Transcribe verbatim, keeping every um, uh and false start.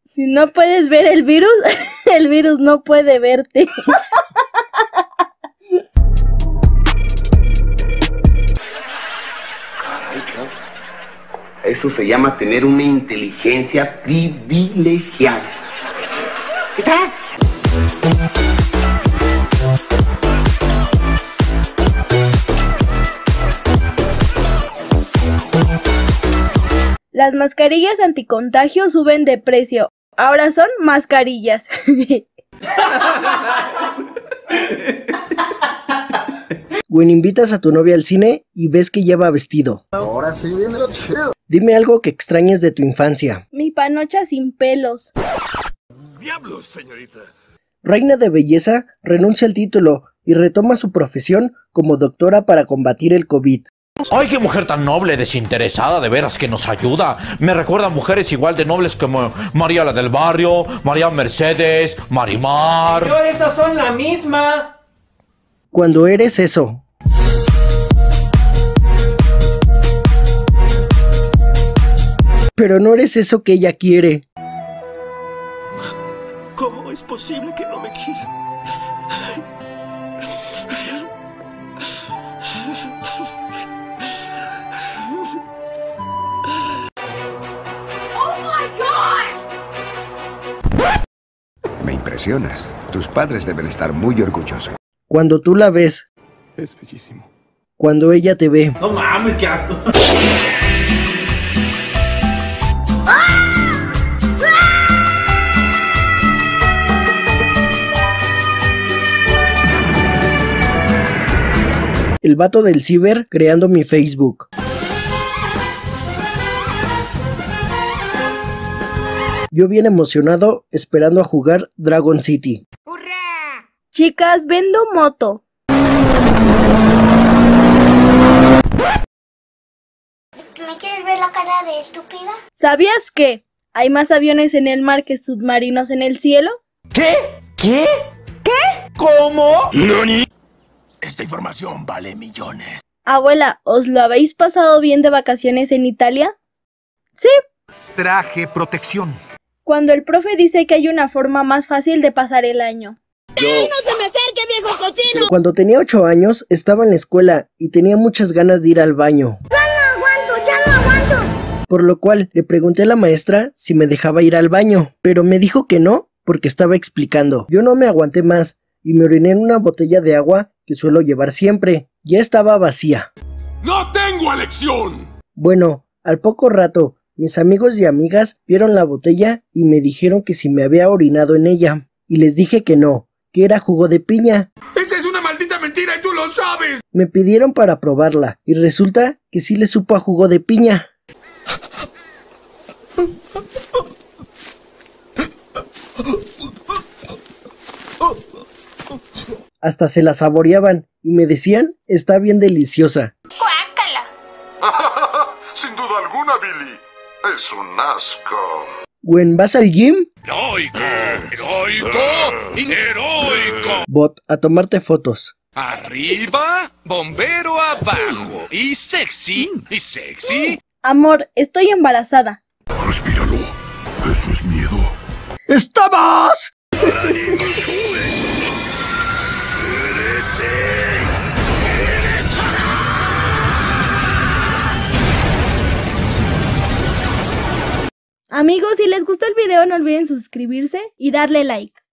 Si no puedes ver el virus, el virus no puede verte. Eso se llama tener una inteligencia privilegiada. Gracias. Las mascarillas anticontagio suben de precio. Ahora son mascarillas. Gwen, invitas a tu novia al cine y ves que lleva vestido. Ahora sí viene lo chido. Dime algo que extrañes de tu infancia. Mi panocha sin pelos. ¡Diablos, señorita! Reina de belleza renuncia al título y retoma su profesión como doctora para combatir el COVID. ¡Ay, qué mujer tan noble, desinteresada, de veras que nos ayuda! Me recuerda a mujeres igual de nobles como María la del Barrio, María Mercedes, Marimar... ¡Pero esas son la misma! Cuando eres eso. Pero no eres eso que ella quiere. ¿Cómo es posible que no me quiera? Me impresionas. Tus padres deben estar muy orgullosos. Cuando tú la ves. Es bellísimo. Cuando ella te ve. No mames, qué asco. El vato del ciber creando mi Facebook. Yo bien emocionado esperando a jugar Dragon City. ¡Hurra! Chicas, vendo moto. ¿Me quieres ver la cara de estúpida? ¿Sabías que hay más aviones en el mar que submarinos en el cielo? ¿Qué? ¿Qué? ¿Qué? ¿Cómo? ¿Nani? Esta información vale millones. Abuela, ¿os lo habéis pasado bien de vacaciones en Italia? Sí. Traje protección. Cuando el profe dice que hay una forma más fácil de pasar el año. Yo... ¡Ay, no se me acerque, viejo cochino! Cuando tenía ocho años, estaba en la escuela y tenía muchas ganas de ir al baño. ¡Ya no aguanto, ya no aguanto! Por lo cual, le pregunté a la maestra si me dejaba ir al baño, pero me dijo que no, porque estaba explicando. Yo no me aguanté más y me oriné en una botella de agua que suelo llevar siempre. Ya estaba vacía. ¡No tengo elección! Bueno, al poco rato, mis amigos y amigas vieron la botella y me dijeron que si me había orinado en ella. Y les dije que no, que era jugo de piña. ¡Esa es una maldita mentira y tú lo sabes! Me pidieron para probarla y resulta que sí le supo a jugo de piña. Hasta se la saboreaban y me decían, está bien deliciosa. ¡Guácala! Sin duda alguna, Billy. Es un asco. Gwen, ¿vas al gym? ¡Heroico! ¡Heroico! ¡Heroico! Bot, a tomarte fotos. Arriba, bombero abajo. Y sexy, y sexy. Amor, estoy embarazada. Respíralo. Eso es miedo. ¡Estamos! Amigos, si les gustó el video no olviden suscribirse y darle like.